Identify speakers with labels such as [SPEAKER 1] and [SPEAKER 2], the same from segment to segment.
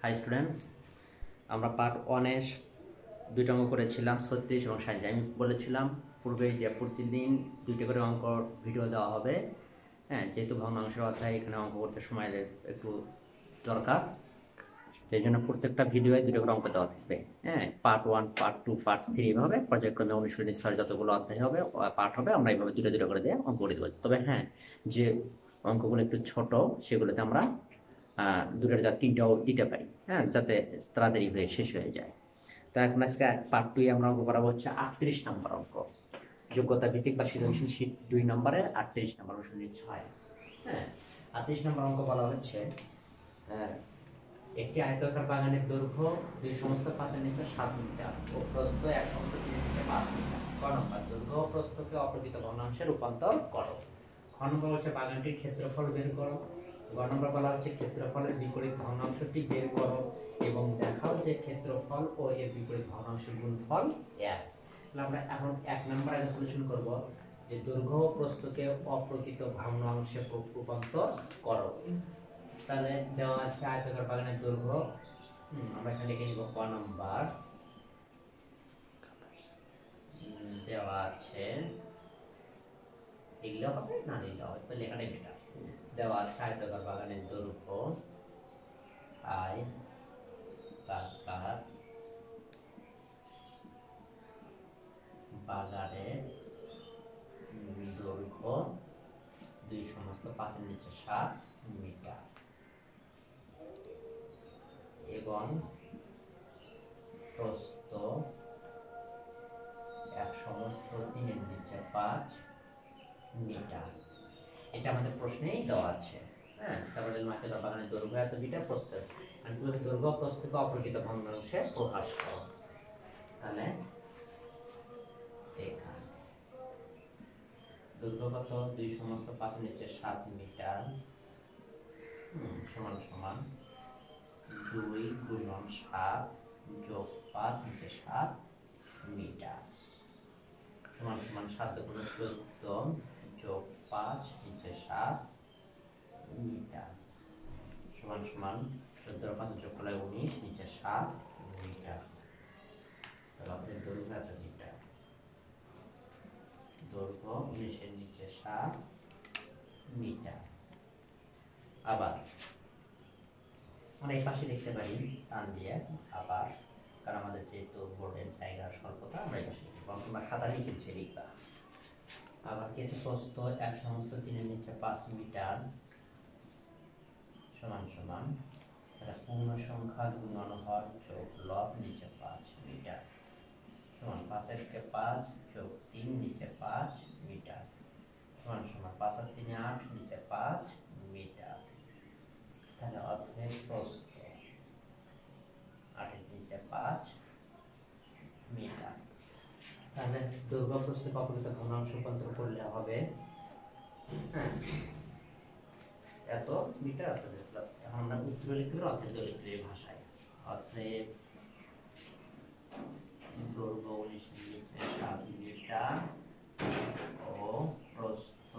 [SPEAKER 1] High student, আমরা part ওয়ানে দুইটা অঙ্ক করেছিলাম 36 এবং 60। আমি বলেছিলাম পূর্বেই যে প্রতিদিন দুইটা করে অঙ্ক ভিডিও দেওয়া হবে। হ্যাঁ, যেহেতু ভগ্নাংশের অধ্যায় এখানে অঙ্ক করতে সময় একটু দরকার, সেই জন্য প্রত্যেকটা ভিডিওয়ে দুটো করে অঙ্ক দেওয়া থাকবে। হ্যাঁ, part one, part two, part three, এভাবে পর্যায়ক্রমে অনুশীলনী স্তরে যতগুলো অধ্যায় হবে পার্ট হবে, আমরা এইভাবে দুটো দুটো করে দিয়ে অঙ্ক করে দেবো। তবে হ্যাঁ, যে অঙ্কগুলো একটু ছোট সেগুলোতে আমরা দুটোর যা তিনটাও দিতে পারি, হ্যাঁ, যাতে তাড়াতাড়ি হয়ে শেষ হয়ে যায়। তো এখন আজকে পার্ট টু আমরা অঙ্ক করাবো হচ্ছে 38 নম্বর অঙ্ক, যোগ্যতা ভিত্তিক বা সৃজনশীল শীট 2 নম্বরের 38 নম্বর অনুশীলনী 6। হ্যাঁ, 38 নম্বর অঙ্ক বলা হচ্ছে একটি আয়তাকার বাগানের দৈর্ঘ্য 2 সমস্ত 5 নিচে 7 মিটার ও প্রস্থ 1 সমস্ত 3 নিচে 5 মিটার। ক নম্বর, দৈর্ঘ্য ও প্রস্থকে অপ্রকৃত ভগ্নাংশে রূপান্তর করো। খ নম্বর হচ্ছে বাগানটির ক্ষেত্রফল বের করো। গ নম্বর বলা হচ্ছে ক্ষেত্রফলের বিপরীত ভগ্নাংশটি বের করো এবং দেখাও যে ক্ষেত্রফল ও এর বিপরীত ভগ্নাংশের গুণফল 1। আমরা এখন 1 নম্বর আগে সলিউশন করব, যে দৈর্ঘ্য ও প্রস্থকে অপ্রকৃত ভগ্নাংশে রূপান্তর করো। তাহলে দেওয়া আছে আয়তাকার বাগানের দৈর্ঘ্য, আমরা এখানে লিখে নিব ক নাম্বার। দেওয়া আছে, এগুলো হবে না নিলে হবে, তো লেখাটাই বেটার। দেওয়া আছে আয়তাকার বাগানের দৈর্ঘ্য, আয়তাকার বাগানের দৈর্ঘ্য 2 সমস্ত 5 এর নিচে 7 মিটার এবং প্রস্থ 1 সমস্ত 3 এর নিচে 5 মিটার। এটা আমাদের প্রশ্নেই দেওয়া আছে। হ্যাঁ, তারপরে আয়তাকার বাগানের দৈর্ঘ্য এত মিটার, প্রস্থ আমি বলছি দৈর্ঘ্য প্রস্থকে অপ্রকৃত ভগ্নাংশে প্রকাশ করো। তাহলে এখানে দৈর্ঘ্য কত, 2 সমস্ত 5 এর নিচে 7 মিটার সমান সমান 2 গুণন 7 যোগ 5 নিচে 7 মিটার সমান সমান 7 গুণ 14 যোগ 5 নিচে 7 মিটার সমান সমান 14 5 যোগ করলে 19 নিচে 7 মিটার। তাহলে আমাদের দৈর্ঘ্য এত মিটার, দৈর্ঘ্য 19 এর নিচে 7 মিটার। আবার আমরা এই পাশে লিখতে পারি টান দিয়ে, আবার কারণ আমাদের যেহেতু বোর্ডের জায়গা স্বল্পতা, আমরা এই পাশে লিখব, তোমরা খাতা নিচে লিখে লিখবা। আবার কেসে প্রস্থ 1 সমস্ত 3 এর নিচে 5 মিটার সমান সমান এটা পূর্ণ সংখ্যা গুণন হর যোগ লব নিচে 5 মিটার সমান 5 এর থেকে 5 যোগ 3 নিচে 5 মিটার সমান সমান 5 আর 3 8 নিচে 5 মিটার। তাহলে অর্ধেক প্রস্থ 8 এর নিচে 5 মিটার। তাহলে দৈর্ঘ্য প্রস্থকে অপ্রকৃত ভগ্নাংশ রূপান্তর করলে হবে, হ্যাঁ, এত মিটার এত মিটার। এখন আমরা উত্তর লিখতে পারি অর্ধেক লিখতে পারি ভাষায়। অর্ধেক দৈর্ঘ্য 19 নিচে 7 মিটার ও প্রস্থ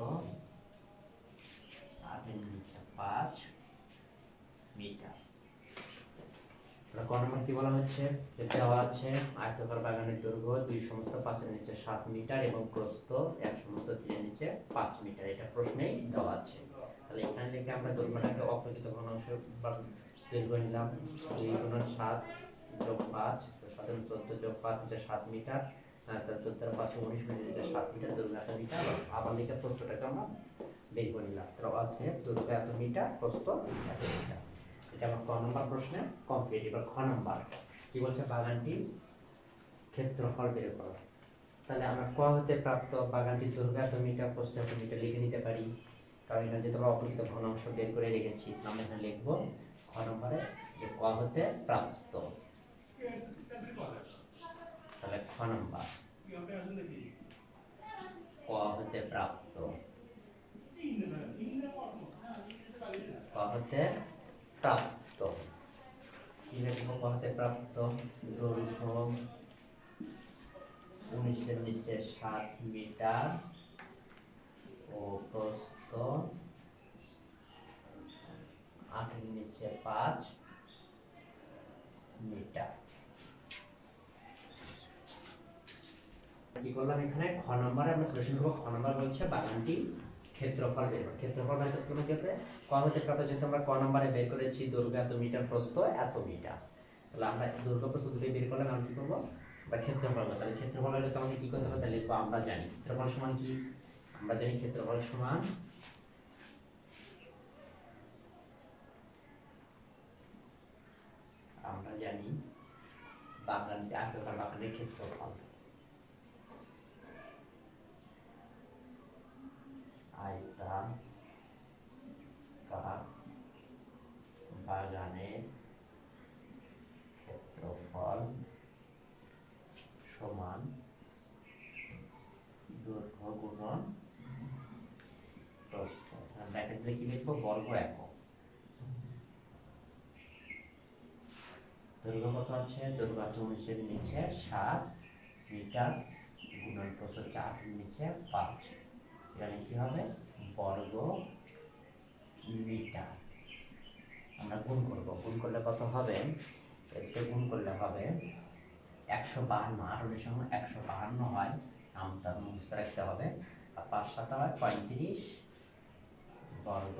[SPEAKER 1] 8 এর নিচে 5 মিটার। ক নম্বর কি বলা হচ্ছে, দেওয়া আছে আয়তাকার বাগানের দৈর্ঘ্য 2 সমস্ত 5 এর নিচে 7 মিটার এবং প্রস্থ 1 সমস্ত 3 এর নিচে 5 মিটার। এটা প্রশ্নেই দেওয়া আছে। তাহলে এখানে লিখে আমরা দৈর্ঘ্যটাকে অপ্রকৃত ভগ্নাংশ বের করে নিলাম। 2 গুণন 7 যোগ 5, তো 7 গুণ 14 যোগ 5 নিচে 7 মিটার। তাহলে 14 আর 5 19 নিচে 7 মিটার, দৈর্ঘ্য এত মিটার। আবার লিখে প্রস্থটাকে আমরা বের করে নিলাম। তাহলে অর্ধেক দৈর্ঘ্য এত মিটার, প্রস্থ এত মিটার। এটা আমার ক নম্বর প্রশ্নে কমপ্লিট। এবার খ নম্বর কি বলছে, বাগানটির ক্ষেত্রফল বের করো। তাহলে আমরা ক হতে প্রাপ্ত বাগানটির দৈর্ঘ্য এত মিটার, প্রস্থ এত মিটার লিখে নিতে পারি, কারণ এখানে যেহেতু আমরা অপ্রকৃত ভগ্নাংশ বের করে রেখেছি। আমরা এখানে লিখবো খ নম্বরে যে ক হতে প্রাপ্ত। তাহলে খ নম্বর ক হতে প্রাপ্ত, ক হতে প্রাপ্ত কি লিখবো, ক হতে প্রাপ্ত দৈর্ঘ্য 19 এর নিচে 7 মিটার ও প্রস্থ 8 এর নিচে 5 মিটার। কি করলাম এখানে খ নম্বরে আমরা সলিউশন করব। খ নম্বর বলছে বাগানটি ক্ষেত্রফল বের করো। ক্ষেত্রফল বের করতে তুমি কি করবে, ক হতে প্রাপ্ত যেহেতু আমরা ক নম্বরে বের করেছি দৈর্ঘ্য এত মিটার, প্রস্থ এত মিটার, তাহলে আমরা দৈর্ঘ্য প্রস্থ দুটোই বের করলাম। আমরা কি করব, বা ক্ষেত্রফল, তাহলে ক্ষেত্রফল হলে তো আমাকে কি করতে হবে, তাহলে লিখবো আমরা জানি ক্ষেত্রফল সমান কি, আমরা জানি ক্ষেত্রফল সমান আমরা জানি বাগানটি আয়তাকার বাগানের ক্ষেত্রফল, আয়তাকার বাগানের ক্ষেত্রফল সমান দৈর্ঘ্য গুণন প্রস্থ। ব্র্যাকেট দিয়ে কি লিখবো, বর্গ একক। দৈর্ঘ্য কত আছে, দৈর্ঘ্য আছে 19 এর নিচে 7 মিটার গুণন প্রস্থ 4 এর নিচে 5, এখানে কি হবে বর্গ মিটার। আমরা গুণ করব, গুণ করলে কত হবে, এতে গুণ করলে হবে 152, 18 এর সঙ্গে 152 হয়, নামটা মুখস্থ রাখতে হবে, আর 5 7 হয় 35 বর্গ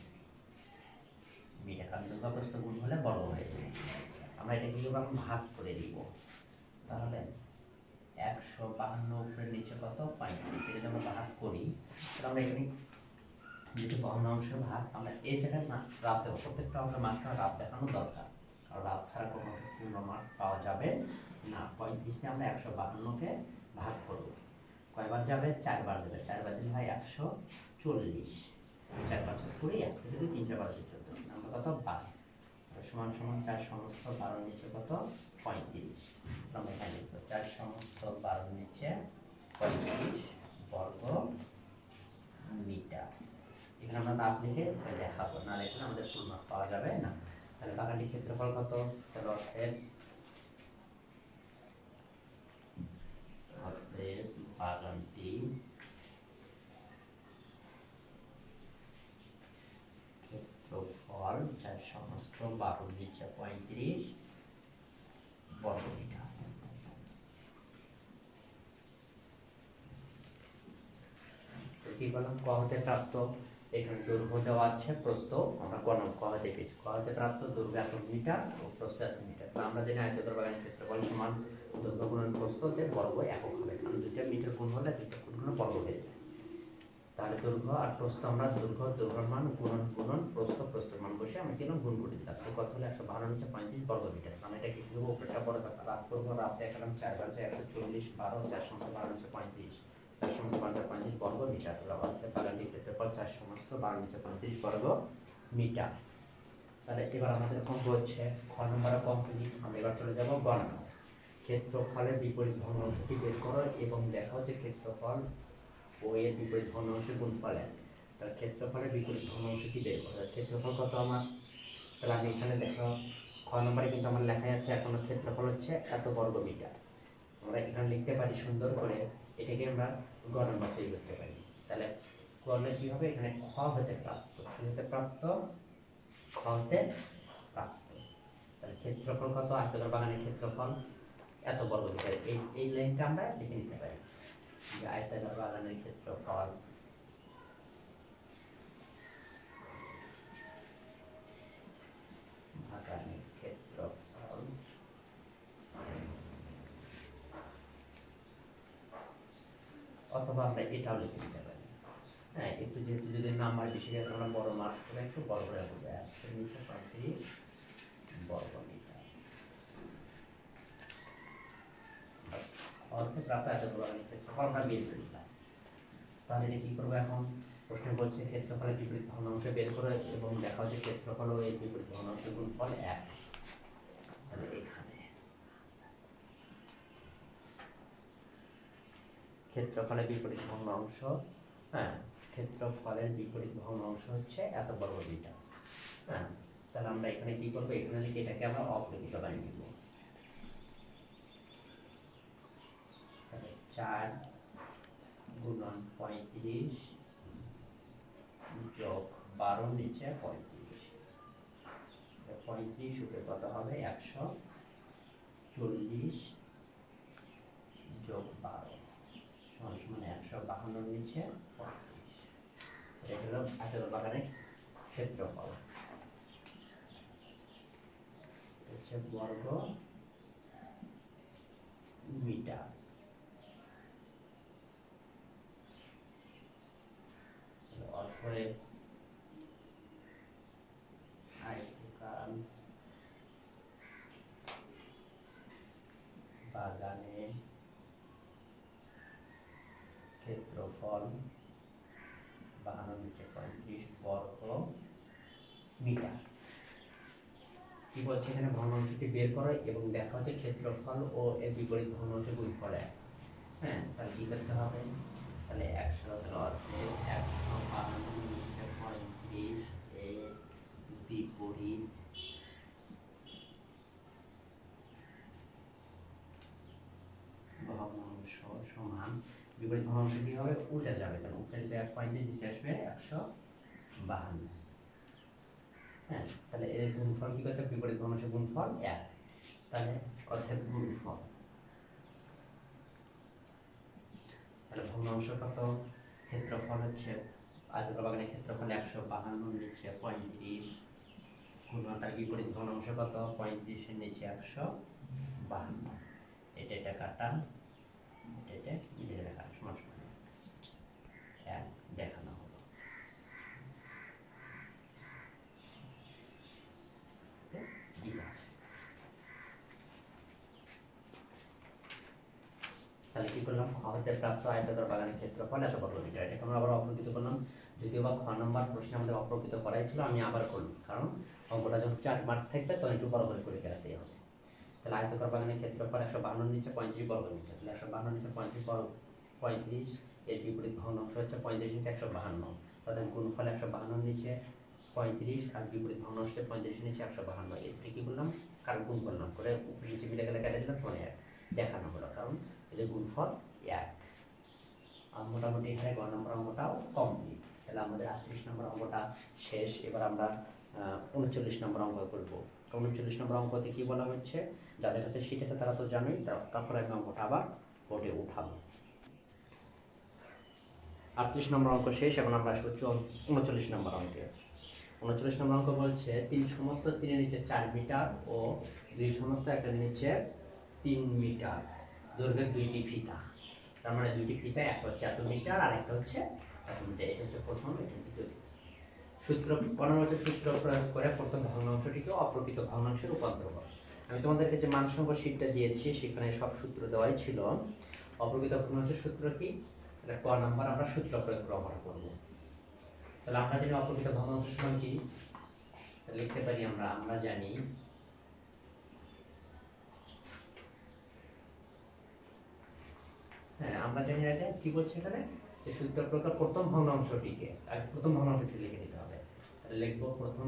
[SPEAKER 1] মিটার। কারণ দৈর্ঘ্য প্রস্থ গুণ হলে বর্গ হয়ে যাবে। আমরা এটা কি করব, এখন ভাগ করে দিব, তাহলে 152 উপরে নিচে কত 35, এটা যদি আমরা ভাগ করি তাহলে আমরা এখানে যেহেতু ভগ্নাংশ ভাগ, আমরা এই জায়গায় রাত দেবো, প্রত্যেকটা আমরা মাত্রা রাত দেখানো দরকার, কারণ রাত ছাড়া কোনো পূর্ণ মান পাওয়া যাবে না। 35 দিয়ে আমরা 152কে ভাগ করব, কয়বার যাবে, 4 বার যাবে, 4 বার দিলে হয় 140, 4 5 20, 1 থেকে 2 3 4 12 14, আমরা কত 12 সমান সমান 4 সমস্ত 12 নিচে কত 35, আমরা এখানে লিখব 4 সমস্ত 12 নিচে 35 বর্গ মিটার। এখানে আমরা নাম লিখে দেখাবো, না লিখলে আমাদের ফুল মার্ক পাওয়া যাবে না। তাহলে বাগানটির ক্ষেত্রফল কত, তাহলে অর্থের বাগানটি ক্ষেত্রফল 4 সমস্ত 12 নিচে 35 বর্গ মিটার। কি বললাম, ক হতে প্রাপ্ত, এখানে দৈর্ঘ্য দেওয়া আছে, প্রস্থ আমরা গণনা ক হতে পেয়েছি, ক হতে প্রাপ্ত দৈর্ঘ্য এত মিটার ও প্রস্থ এত মিটার। তো আমরা জানি আয়তাকার বাগানের ক্ষেত্রফল সমান দৈর্ঘ্য গুণন প্রস্থ, যে বর্গ একক হবে, কারণ দুইটা মিটার গুণ হলে দুইটা গুণ বর্গ হয়ে যায়। তাহলে দৈর্ঘ্য আর প্রস্থ আমরা দৈর্ঘ্যের মান গুণন গুণন প্রস্থের মান বসে আমরা কি গুণ করে দিলাম, তো কত হলো 152 নিচে 35 বর্গ মিটার। আমরা এটা কি করব, উপরটা বড় কথা রাত করব, রাত দেখালাম 4 বার 140 12 4 সমস্ত 12 নিচে 35, 4 সমস্ত 12 35 বর্গ মিটার। তাহলে আমাদের বাগানটির ক্ষেত্রফল 4 সমস্ত 12 নিচে 35 বর্গ মিটার। তাহলে এবার আমাদের অঙ্ক হচ্ছে খ নম্বরে কমপ্লিট। আমরা এবার চলে যাব গ নম্বর। ক্ষেত্রফলের বিপরীত ভগ্নাংশটি বের করো এবং দেখাও যে ক্ষেত্রফল ও এর বিপরীত ভগ্নাংশের গুণফল এক। তাহলে ক্ষেত্রফলের বিপরীত ভগ্নাংশটি বের করো। ক্ষেত্রফল কত আমার, তাহলে আমি এখানে দেখো খ নম্বরে কিন্তু আমার লেখা আছে এখনো ক্ষেত্রফল হচ্ছে এত বর্গ মিটার। আমরা এখানে লিখতে পারি সুন্দর করে, এটাকে আমরা গ নম্বর তৈরি করতে পারি। তাহলে করলে কি হবে, এখানে খ হতে প্রাপ্ত, কি হতে প্রাপ্ত, খ হতে প্রাপ্ত। তাহলে ক্ষেত্রফল কত, আয়তাকার বাগানের ক্ষেত্রফল এত বর্গ মিটার। এই লাইনটা আমরা লিখে নিতে পারি যে আয়তাকার বাগানের ক্ষেত্রফল বাগানের ক্ষেত্রফল অথবা আমরা এটাও লিখে নিতে পারি। হ্যাঁ, একটু যেহেতু যদি নাম্বার বেশি গেছে আমরা বড় মার্ক করে একটু বড় করে বলবো 135 বর্গ মিটার। অর্থে প্রাপ্ত আয়তাকার বাগানের ক্ষেত্রফল আমরা বের করে নিলাম। তাহলে এটা কি করবো, এখন প্রশ্ন বলছে ক্ষেত্রফলের বিপরীত ভগ্নাংশ বের করো এবং দেখাও যে ক্ষেত্রফল ও এর বিপরীত ভগ্নাংশের গুণফল 1। তাহলে এখানে ক্ষেত্রফলের বিপরীত ভগ্নাংশ, হ্যাঁ ক্ষেত্রফলের বিপরীত ভগ্নাংশ হচ্ছে এত বর্গ মিটার। হ্যাঁ, তাহলে আমরা এখানে কি করবো, এখানে লিখে এটাকে আমরা অপ্রকৃত বানিয়ে নিব। তাহলে 4 গুণন 35 যোগ 12 নিচে 35, 35 উপরে কত হবে 140। 40 যোগ 12 সমান সমান 152 নিচে 35। এটা হলো আয়তাকার বাগানের ক্ষেত্রফল। হচ্ছে বর্গ মিটার। অথবা আয়তাকার বাগানের ক্ষেত্রফল 52 নিচে 35 বর্গ মিটার। কি বলছে এখানে ভগ্নাংশটি বের করো এবং দেখা হচ্ছে ক্ষেত্রফল ও এর বিপরীত ভগ্নাংশের গুণফল এক। হ্যাঁ, তাহলে কি করতে হবে? তাহলে 100 অর্ধেক 152 নিচে 35 এর বিপরীত ভগ্নাংশ সমান, বিপরীত ভগ্নাংশ কি হবে? উল্টে যাবে, কারণ উল্টে দিলে 1.5 নিচে আসবে 152। হ্যাঁ, তাহলে এর গুণফল কি করতে হবে? বিপরীত ভগ্নাংশের গুণফল 1। তাহলে অর্থাৎ গুণফল, তাহলে ভগ্নাংশ কত? ক্ষেত্রফল হচ্ছে আয়তাকার বাগানের ক্ষেত্রফল 152 নিচে 35 গুণ তার বিপরীত ভগ্নাংশ কত? 35 এর নিচে 152। এটা কাটা, এটা কাটা সমান সমান 1 দেখানো হলো। তাহলে কি করলাম? হতে প্রাপ্ত আয়তাকার বাগানের ক্ষেত্রফল এত বর্গ মিটার। এটাকে আমরা আবার অপ্রকৃত করলাম, যদিও বা খ নম্বর প্রশ্নে আমাদের অপ্রকৃত করাই ছিল, আমি আবার করলাম কারণ অঙ্কটা যখন 4 মার্ক থাকবে তখন একটু বড় করে ফেলাতেই হবে। তাহলে আয়তাকার বাগানের ক্ষেত্রফল 152 নিচে 35 বর্গ মিটার। তাহলে 152 নিচে 35 এর বিপরীত ভগ্নাংশ হচ্ছে 35 নিচে 152। তাহলে গুণফল 152 নিচে 35 আর বিপরীত ভগ্নাংশ 35 নিচে 152। এই কি করলাম? কার গুণ করলাম, করে উপরে নিচে মিলে গেলে কেটে দিলাম, সমান 1 দেখানো হলো, কারণ এদের গুণফল 1। আর মোটামুটি এখানে গ নম্বর অঙ্কটাও কমপ্লিট। তাহলে আমাদের 38 নম্বর অঙ্কটা শেষ। এবার আমরা 39 নম্বর অঙ্ক করব। 39 নম্বর অঙ্কতে কি বলা হচ্ছে? যাদের কাছে শীট আছে তারা তো জানোই, তারপরে আমি অঙ্কটা আবার বোর্ডে উঠাবো। 38 নম্বর অঙ্ক শেষ। এখন আমরা আসবো 39 নম্বর অঙ্কে। 39 নম্বর অঙ্ক বলছে 3 সমস্ত 3 নিচে 4 মিটার ও 2 সমস্ত 1 নিচে 3 মিটার দৈর্ঘ্যের 2টি ফিতা। তার মানে 2টি ফিতা, একটা হচ্ছে এত মিটার আর একটা হচ্ছে এত মিটার। এটা হচ্ছে প্রথম, এটা দ্বিতীয়। সূত্র পরবর্তী সূত্র প্রয়োগ করে প্রথম ভগ্নাংশটিকে অপ্রকৃত ভগ্নাংশে রূপান্তর করো। আমি তোমাদেরকে যে মানসংখ্য শীটটা দিয়েছি সেখানে সব সূত্র দেওয়াই ছিল। অপ্রকৃত ভগ্নাংশের সূত্র কি? এটা ক নাম্বার আমরা সূত্র প্রয়োগ ব্যবহার করব। তাহলে আমরা জানি অপ্রকৃত ভগ্নাংশের সমান কি? লিখতে পারি আমরা জানি আমরা জানি এটা কি বলছে এখানে, যে সূত্র প্রকার প্রথম ভগ্নাংশটিকে, আগে প্রথম ভগ্নাংশটি লিখে নিতে হবে। তাহলে লিখব প্রথম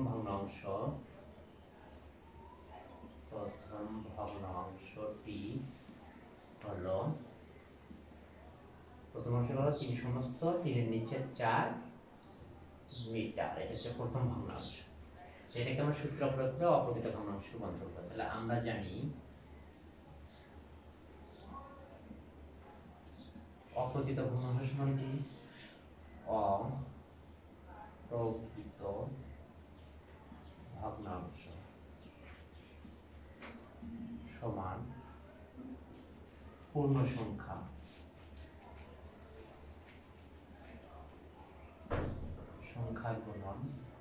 [SPEAKER 1] ভগ্নাংশটি হলো, প্রথম অংশ হলো 3 সমস্ত 3 এর নিচে 4 মিটার। এটা হচ্ছে প্রথম ভগ্নাংশ। এটাকে আমরা সূত্র প্রয়োগ করে অপ্রকৃত ভগ্নাংশে রূপান্তর করব। তাহলে আমরা জানি অপ্রকৃত ভগ্নাংশ সমান কি? অপ্রকৃত ভগ্নাংশ সমান পূর্ণ সংখ্যা গুণন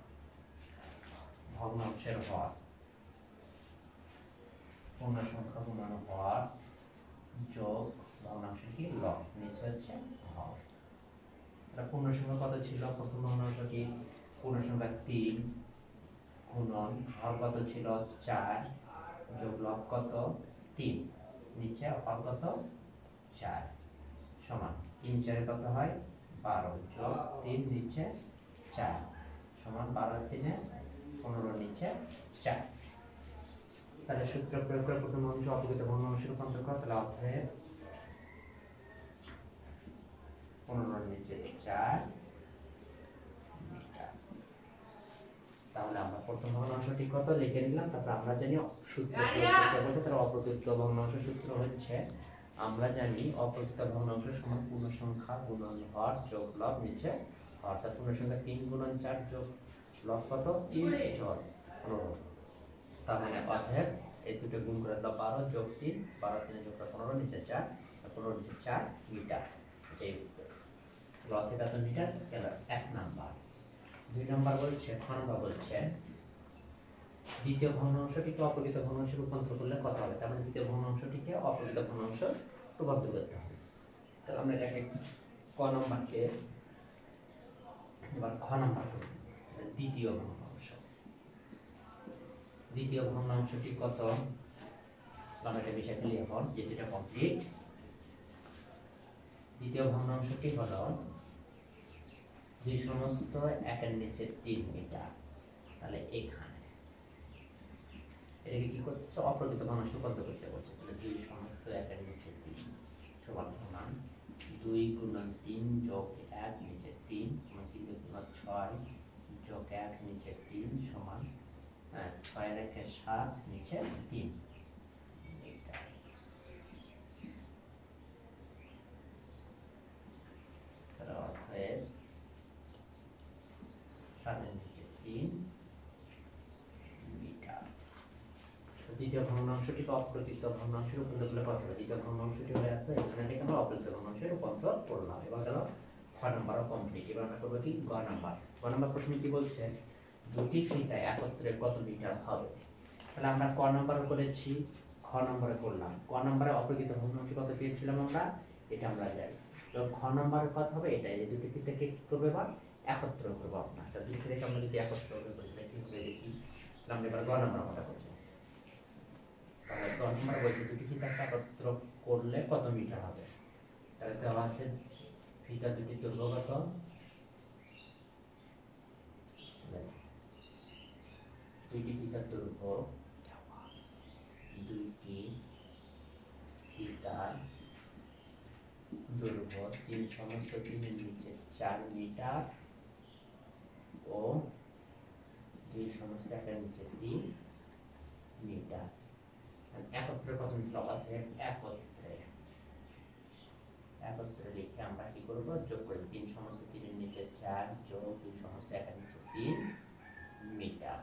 [SPEAKER 1] ভগ্নাংশের হর। পূর্ণ সংখ্যা গুণন হর যোগ ভগ্নাংশের কি? লব। নিচে হচ্ছে হর। তাহলে পূর্ণ সংখ্যা কত ছিল? প্রথম ভগ্নাংশ কি? পূর্ণ সংখ্যা 3 গুণন হর কত ছিল? 4 যোগ লব কত? 3 নিচে হর কত? 4 সমান 3 4 কত হয়? 12 যোগ 3 নিচে 4 সমান 12 3 15 নিচে 4। তাহলে সূত্র প্রয়োগ করে প্রথম অংশ অপ্রকৃত ভগ্নাংশে রূপান্তর করা। তাহলে অতএব 15 নিচে 4 মিটার। তাহলে আমরা প্রথম ভগ্নাংশটি কত লিখে নিলাম। তারপর আমরা জানি সূত্র প্রয়োগ করতে বলছে, তার অপ্রকৃত ভগ্নাংশ সূত্র হচ্ছে, আমরা জানি অপ্রকৃত ভগ্নাংশ সমান পূর্ণ সংখ্যা গুণন হর যোগ লব নিচে হর। অর্থাৎ পূর্ণ সংখ্যা 3 গুণন 4 যোগ লব কত 3 যোগ 15। তার মানে অতএব এই দুটো গুণ করে দিলাম 12 যোগ 3, 12 3 যোগ 15 নিচে 4, 15 নিচে 4 মিটার। এই উত্তর ল থেকে কত মিটার গেল 1 নাম্বার। 2 নাম্বার বলছে, খ নাম্বার বলছে দ্বিতীয় ভগ্নাংশটিকে অপ্রকৃত ভগ্নাংশে রূপান্তর করলে কত হবে। তার মানে দ্বিতীয় ভগ্নাংশটিকে অপ্রকৃত ভগ্নাংশ রূপান্তর করতে হবে। তাহলে আমরা এটাকে ক নাম্বারকে এবার খ নাম্বার করব। দ্বিতীয় ভগ্নাংশ, দ্বিতীয় ভগ্নাংশটি কত, আমরা এটা বিষয় ফেলি এখন, যেটা কমপ্লিট। দ্বিতীয় ভগ্নাংশটি হলো 2 সমস্ত 1 নিচে 3 মিটার। তাহলে এখানে এটাকে কি করতে, অপ্রকৃত ভগ্নাংশ রূপান্তর করতে বলছে। তাহলে 2 সমস্ত 1 নিচে 3 সমান সমান 2 গুণন 3 যোগ 1 নিচে 3 সমান 3 গুণন 6 যোগ 1 নিচে 3 সমান 6 রেখে 7 নিচে 3 মিটার। তাহলে অতএব 7 নিচে 3 মিটার। দ্বিতীয় ভগ্নাংশটিকে অপ্রকৃত ভগ্নাংশে রূপান্তর করলে কত হবে। দ্বিতীয় ভগ্নাংশটি হয়ে আসবে, এখানে থেকে আমরা অপ্রকৃত ভগ্নাংশে রূপান্তর করলাম। এবার গেল খ নাম্বারও কমপ্লিট। এবার আমরা করবো কি গ নাম্বার। গ নাম্বার প্রশ্ন কি বলছে, দুটি ফিতা একত্রে কত মিটার হবে। তাহলে আমরা ক নাম্বারও করেছি, খ নাম্বারে করলাম। ক নাম্বারে অপ্রকৃত ভগ্নাংশ কত পেয়েছিলাম আমরা, এটা আমরা জানি। তো খ নাম্বারে কত হবে, এটা এই দুটি ফিতাকে কি করবে, বা একত্র করবো। আপনার তা দুটি ফিতাকে আমরা যদি একত্র করবো তাহলে কি হবে দেখি। তাহলে আমরা এবার গ নাম্বার কথা করবো। তাহলে গ নাম্বার বলছে দুটি ফিতাকে একত্র করলে কত মিটার হবে। তাহলে দেওয়া আছে ফিতা দুটি দৈর্ঘ্য কত, দুইটি ফিতার দৈর্ঘ্য, দুইটি ফিতার দৈর্ঘ্য 3 সমস্ত 3 নিচে 4 মিটার ও 2 সমস্ত 1 নিচে 3 মিটার। একত্রে কত মিটার হবে, একত্রে একত্রে লিখে আমরা কি করব, যোগ করে 3 সমস্ত 3 এর নিচে 4 যোগ 2 সমস্ত 1 এর নিচে 3 মিটার।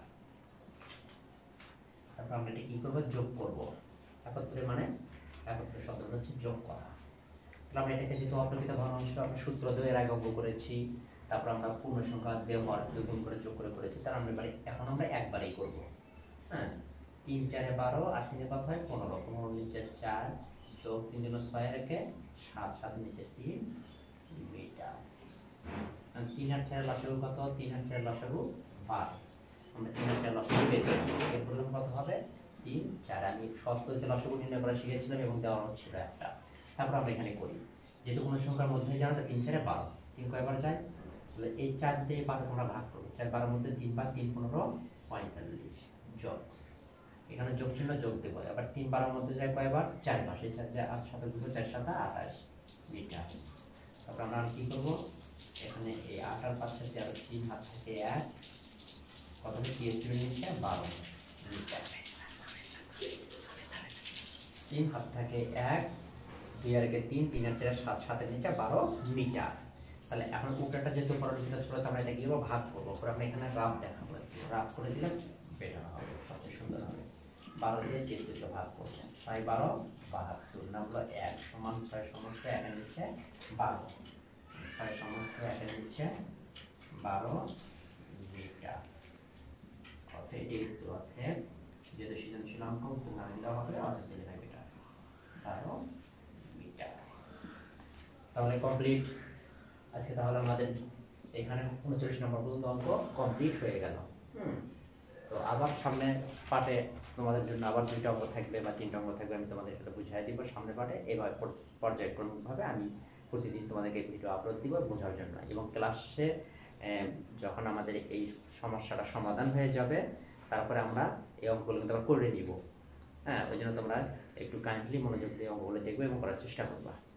[SPEAKER 1] তারপর আমরা এটা কি করব, যোগ করব। একত্রে মানে একত্রে শব্দ হচ্ছে যোগ করা। তাহলে আমরা এটাকে যেহেতু অপ্রকৃত ভগ্নাংশ আমরা সূত্র দিয়ে এর আগে অঙ্ক করেছি, তারপর আমরা পূর্ণ সংখ্যা দিয়ে হর গুণ করে যোগ করে করেছি। তার আমরা এখন আমরা একবারেই করব। হ্যাঁ, 3 4 এ 12 আর 3 এ কত হয় 15, 15 নিচে 4 যোগ 3 গুণ 6 রেখে 7, 7 নিচে 3 মিটার। 3 আর 4 লসাগু কত, 3 আর 4 লসাগু 12। আমরা 3 আর 4 লসাগু বের করে নিই। এর পরিমাণ কত হবে 3 4। আমি সহজ পদ্ধতিতে লসাগু নির্ণয় করা শিখেছিলাম এবং দেওয়া হচ্ছিল একটা। তারপর আমরা এখানে করি, যেহেতু কোনো সংখ্যার মধ্যে যাওয়া, 3 4 এ 12, 3 কয়বার যায়, তাহলে এই 4 দিয়ে 12 আমরা ভাগ করব। 4 12 এর মধ্যে 3 বার 3 15 45 যোগ, এখানে যোগ চিহ্ন যোগ দেব। আবার 3 12 এর মধ্যে যায় কয়বার, 4 বার। সেই 4 দিয়ে 8 7 2 4 7 28 মিটার। তারপর আমরা কি করব, এখানে এই 8 আর 5 থেকে আরো 3 হাত থেকে 1 কত হবে 30 নিচে 12 মিটার। 3 হাত থেকে 1, 2 আর 3, 3 আর 4 7, 7 এর নিচে 12 মিটার। তাহলে এখন উল্টাটা যেহেতু পরবর্তীটা ছোট, আমরা এটা কি করব, ভাগ করব। পরে আমরা এখানে রাফ দেখাবো, রাফ করে দিলে বেটার হবে, সবচেয়ে সুন্দর হবে। 12 দিয়ে 3 দুটো ভাগ করব, 6 12 72 নামলো 1 সমান 6 সমস্ত 1 এর নিচে 12, 6 সমস্ত 1 এর নিচে 12 মিটার। অতএব এই অতএব যেহেতু সৃজনশীল অঙ্ক না দিলে হবে, অতএব দিলে মিটার 12 মিটার। তাহলে কমপ্লিট আজকে। তাহলে আমাদের এখানে 39 নম্বর পর্যন্ত অঙ্ক কমপ্লিট হয়ে গেল। তো আবার সামনে পার্টে তোমাদের জন্য আবার 2টা অঙ্ক থাকবে বা 3টা অঙ্ক থাকবে, আমি তোমাদের সাথে বুঝিয়ে দিব সামনে পার্টে। এবার পর্যায়ক্রমিকভাবে আমি প্রতিদিন তোমাদেরকে ভিডিও আপলোড দিব বোঝার জন্য। এবং ক্লাসে যখন আমাদের এই সমস্যাটা সমাধান হয়ে যাবে, তারপরে আমরা এই অঙ্কগুলো কিন্তু আবার করে নিব। হ্যাঁ, ওই জন্য তোমরা একটু কাইন্ডলি মনোযোগ দিয়ে অঙ্কগুলো দেখবে এবং করার চেষ্টা করবা।